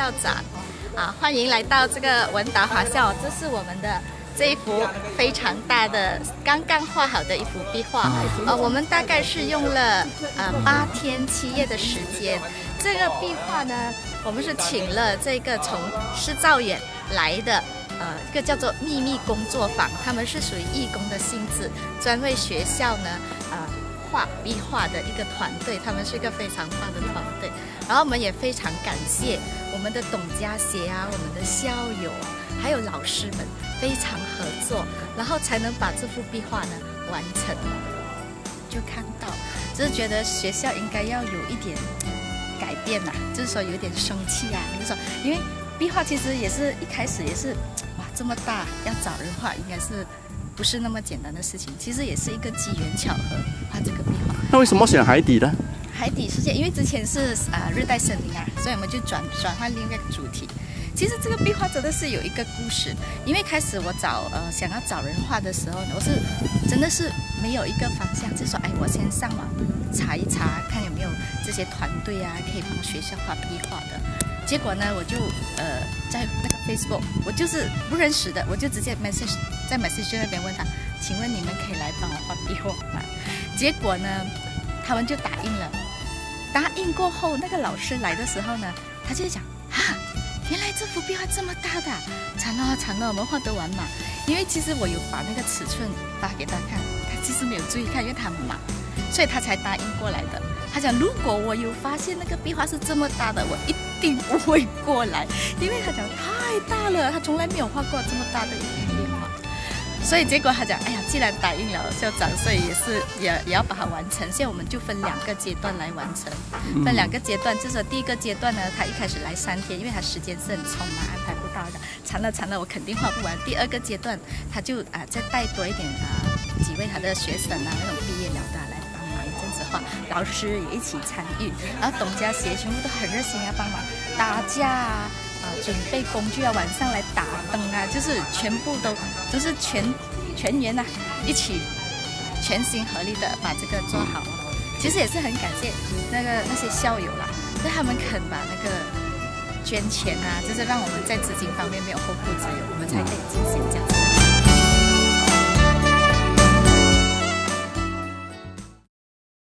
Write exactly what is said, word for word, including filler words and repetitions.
校长，啊，欢迎来到这个文达华校。这是我们的这一幅非常大的、刚刚画好的一幅壁画。呃，我们大概是用了呃八天七夜的时间。这个壁画呢，我们是请了这个从施造园来的。 呃，一个叫做秘密工作坊，他们是属于义工的性质，专为学校呢，呃，画壁画的一个团队，他们是一个非常棒的团队。然后我们也非常感谢我们的董家协啊，我们的校友啊，还有老师们非常合作，然后才能把这幅壁画呢完成。就看到，就是觉得学校应该要有一点改变呐、啊，就是说有点生气啊，就是说，因为壁画其实也是一开始也是。 这么大要找人画，应该是不是那么简单的事情？其实也是一个机缘巧合画这个壁画。 那为什么选海底呢？ 海底世界，因为之前是啊、呃、热带森林啊，所以我们就转转换另一个主题。其实这个壁画真的是有一个故事，因为开始我找呃想要找人画的时候呢，我是真的是没有一个方向，就说哎，我先上网查一查，看有没有这些团队啊可以帮学校画壁画的。 结果呢，我就呃在那个 Facebook， 我就是不认识的，我就直接 message 在 message 那边问他，请问你们可以来帮我画壁画吗？结果呢，他们就答应了。答应过后，那个老师来的时候呢，他就讲啊，原来这幅壁画这么大的，惨了惨了，我们画得完嘛？因为其实我有把那个尺寸发给他看，他其实没有注意看，因为他忙，所以他才答应过来的。他讲，如果我有发现那个壁画是这么大的，我一 一定不会过来，因为他讲太大了，他从来没有画过这么大的一幅壁画，所以结果他讲，哎呀，既然答应了校长，所以也是也也要把它完成。现在我们就分两个阶段来完成，分两个阶段，就是第一个阶段呢，他一开始来三天，因为他时间是很匆忙，安排不到的，惨了惨了，我肯定画不完。第二个阶段，他就啊再带多一点啊几位他的学生啊那种毕业了的来。 画，老师也一起参与，然后董家协全部都很热心要帮忙打架啊，呃，准备工具啊，晚上来打灯啊，就是全部都都是全全员呐、啊，一起全心合力的把这个做好。其实也是很感谢那个那些校友啦，就他们肯把那个捐钱啊，就是让我们在资金方面没有后顾之忧，我们才可以进行这样子。